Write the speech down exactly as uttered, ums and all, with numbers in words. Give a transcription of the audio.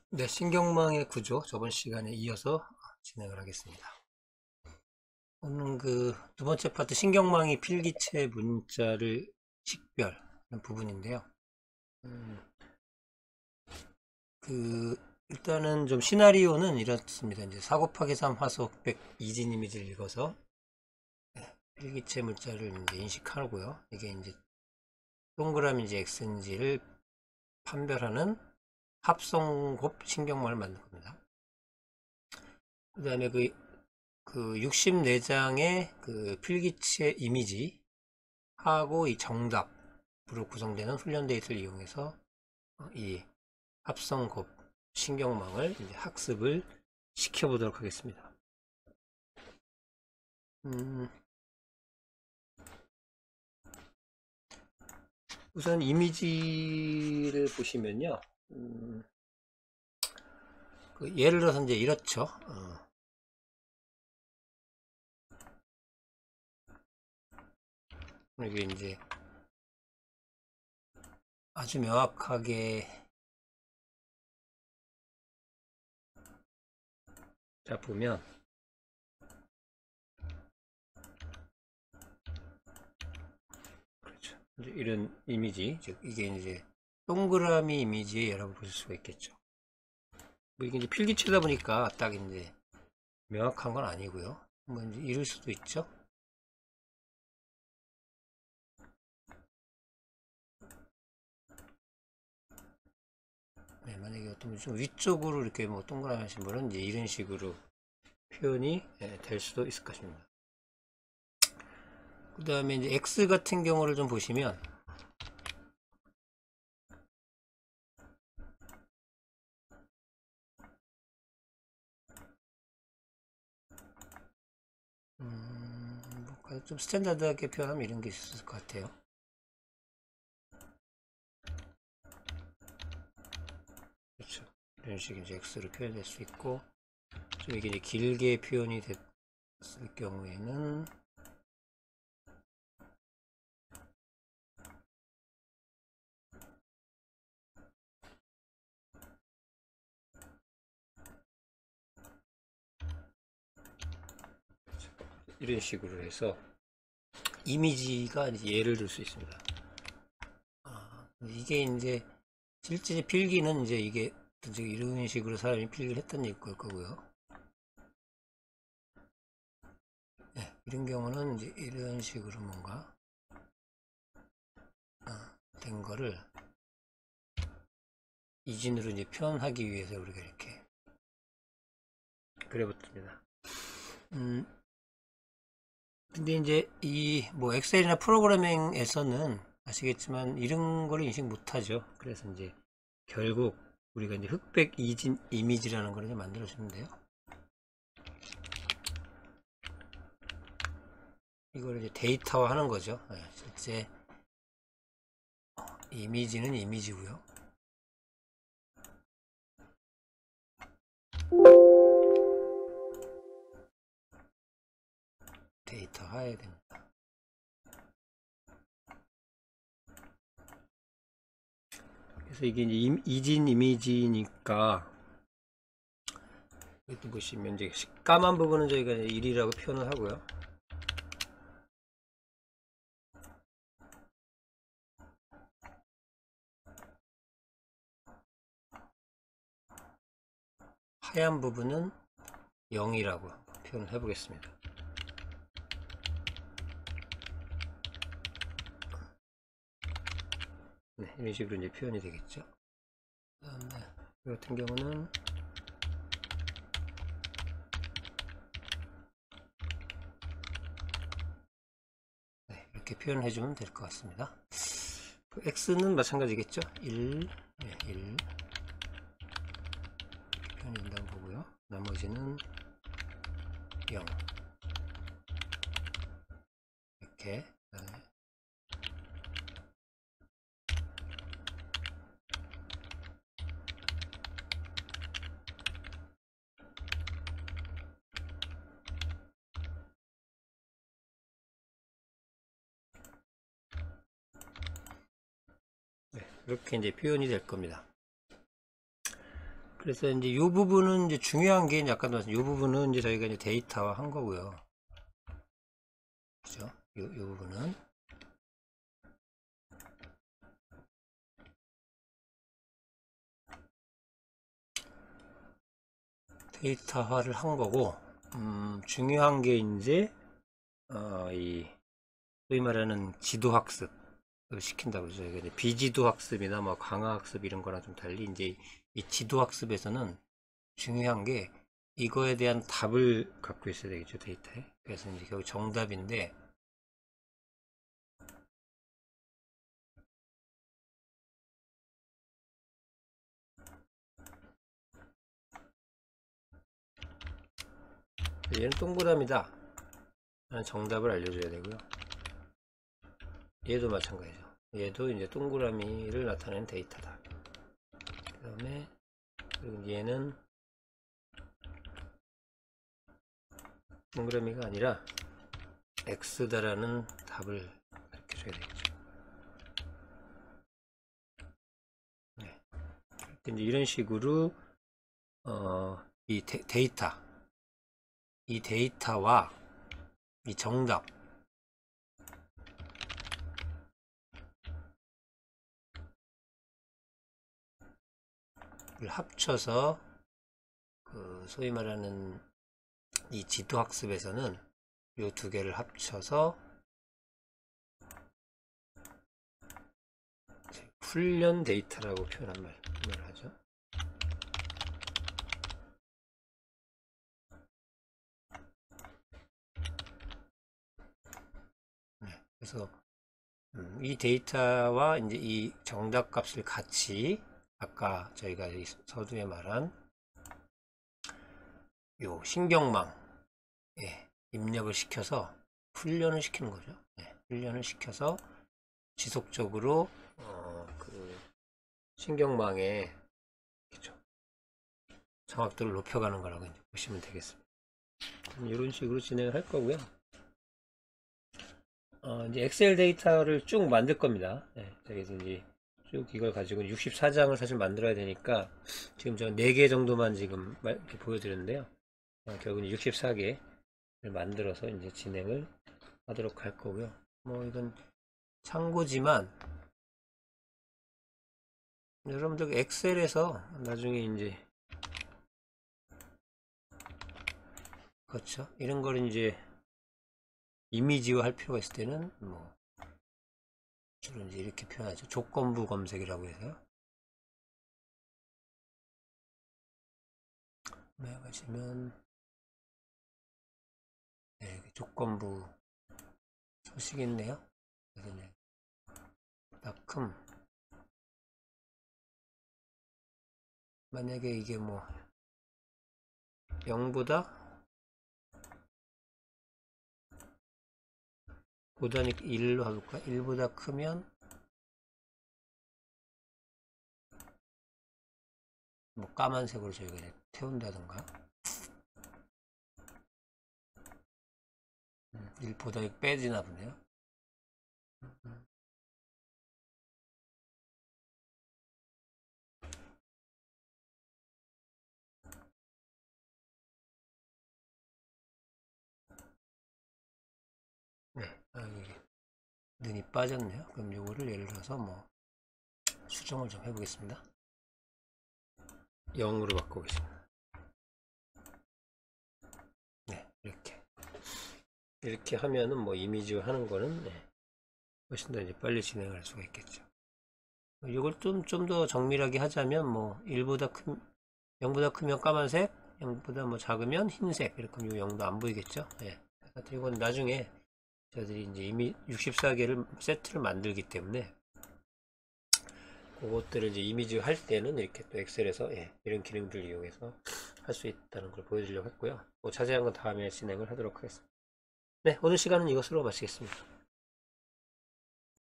네, 신경망의 구조 저번 시간에 이어서 진행을 하겠습니다. 오늘 그 두 번째 파트 신경망이 필기체 문자를 식별하는 부분인데요. 음, 그 일단은 좀 시나리오는 이렇습니다. 이제 사 곱하기 삼 화속 백 이진 이미지를 읽어서 필기체 문자를 이제 인식하고요. 이게 이제 동그라미인지 X인지를 판별하는 합성곱 신경망을 만든 겁니다. 그 다음에 그 그 육십사 장의 그 필기체 이미지 하고 이 정답으로 구성되는 훈련 데이터를 이용해서 이 합성곱 신경망을 이제 학습을 시켜보도록 하겠습니다. 음, 우선 이미지를 보시면요. 음, 그 예를 들어서 이제 이렇죠. 어, 이게 이제 아주 명확하게 자 보면 그렇죠. 이제 이런 이미지, 즉 이게 이제 동그라미 이미지에 여러분 보실 수가 있겠죠. 뭐 이게 이제 필기체다 보니까 딱 이제 명확한 건 아니고요. 뭐 이제 이럴 수도 있죠. 네, 만약에 어떤 분 좀 위쪽으로 이렇게 뭐 동그라미 하신 분은 이제 이런 식으로 표현이 될 수도 있을 것입니다. 그 다음에 이제 X 같은 경우를 좀 보시면 음, 뭐 좀 스탠다드하게 표현하면 이런 게 있을 것 같아요. 그렇죠. 이런 식의 이제 X로 표현될 수 있고, 좀 이게 이제 길게 표현이 됐을 경우에는 이런 식으로 해서 이미지가 이제 예를 들 수 있습니다. 아, 이게 이제 실제 필기는 이제 이게 이런 식으로 사람이 필기를 했던 얘기일 거고요. 네, 이런 경우는 이제 이런 식으로 뭔가 어, 된 거를 이진으로 이제 표현하기 위해서 우리가 이렇게 그려봤습니다. 음, 근데 이제 이 뭐 엑셀이나 프로그래밍에서는 아시겠지만 이런 거를 인식 못하죠. 그래서 이제 결국 우리가 이제 흑백 이진 이미지라는 걸 이제 만들어주면 돼요. 이걸 이제 데이터화 하는 거죠. 네, 실제 이미지는 이미지고요. 데이터화해야 됩니다. 그래서 이게 이제 이진 이미지니까 여기 보시면 이제 까만 부분은 저희가 일이라고 표현을 하고요. 하얀 부분은 영이라고 표현을 해보겠습니다. 네, 이런 식으로 이제 표현이 되겠죠. 그 다음에 이 같은 경우는 네, 이렇게 표현해주면 될 것 같습니다. 그 X는 마찬가지겠죠. 일, 네, 일 표현이 된다고 보고요. 나머지는 영 이렇게 네, 이렇게 이제 표현이 될 겁니다. 그래서 이제 이 부분은 이제 중요한 게 약간 이 부분은 이제 저희가 이제 데이터화 한 거고요. 그죠? 이, 이 부분은 데이터화를 한 거고, 음, 중요한 게 이제 어, 이 소위 말하는 지도 학습을 시킨다고 그러죠. 이게 비지도 학습이나 뭐 강화 학습 이런 거랑 좀 달리 이제 이 지도 학습에서는 중요한 게 이거에 대한 답을 갖고 있어야 되겠죠, 데이터에. 그래서 이제 결국 정답인데, 얘는 동그라미다 라는 정답을 알려줘야 되고요. 얘도 마찬가지죠. 얘도 이제 동그라미를 나타내는 데이터다. 그 다음에 그리고 얘는 동그라미가 아니라 x다라는 답을 가르쳐줘야 되겠죠. 네. 이제 이런 식으로 어, 이 데, 데이터, 이 데이터와 이 정답 을 합쳐서 그 소위 말하는 이 지도 학습에서는 이 두 개를 합쳐서 훈련 데이터라고 표현한 말, 말 하죠. 네, 그래서 음, 이 데이터와 이제 이 정답 값을 같이 아까 저희가 서두에 말한 요 신경망에 입력을 시켜서 훈련을 시키는 거죠. 네, 훈련을 시켜서 지속적으로 어, 그 신경망의 정확도를 높여가는 거라고 이제 보시면 되겠습니다. 이런 식으로 진행을 할 거고요. 어, 이제 엑셀 데이터를 쭉 만들 겁니다. 네, 그래서 이제 쭉 이걸 가지고 육십사 장을 사실 만들어야 되니까 지금 저 네 개 정도만 지금 이렇게 보여드렸는데요. 어, 결국은 육십사 개를 만들어서 이제 진행을 하도록 할 거고요. 뭐 이건 참고지만 여러분들 엑셀에서 나중에 이제 그렇죠. 이런 걸 이제 이미지화 할 필요가 있을 때는 뭐 주로 이제 이렇게 표현하죠. 조건부 검색이라고 해서요. 네, 보시면 네, 조건부 소식이 있네요. 그래서 네, 닷컴 만약에 이게 뭐 영보다 보다니 일로 해볼까? 일보다 크면 뭐 까만색으로 저희가 이제 태운다던가 음, 일보다 빼지나 보네요. 네, 아, 이게 눈이 빠졌네요. 그럼 요거를 예를 들어서 뭐 수정을 좀 해보겠습니다. 영으로 바꿔보겠습니다. 네, 이렇게 이렇게 하면은 뭐 이미지화 하는 거는 네, 훨씬 더 이제 빨리 진행할 수가 있겠죠. 이걸 좀 좀 더 정밀하게 하자면 뭐 일보다 큰 영보다 크면 까만색, 영보다 뭐 작으면 흰색 이렇게 하면 영도 안 보이겠죠. 네. 이건 나중에 저희들이 이제 이미 육십사 개를 세트를 만들기 때문에 그것들을 이제 이미지 할 때는 이렇게 또 엑셀에서 예, 이런 기능들을 이용해서 할 수 있다는 걸 보여드리려고 했고요. 뭐 자세한 건 다음에 진행을 하도록 하겠습니다. 네, 오늘 시간은 이것으로 마치겠습니다.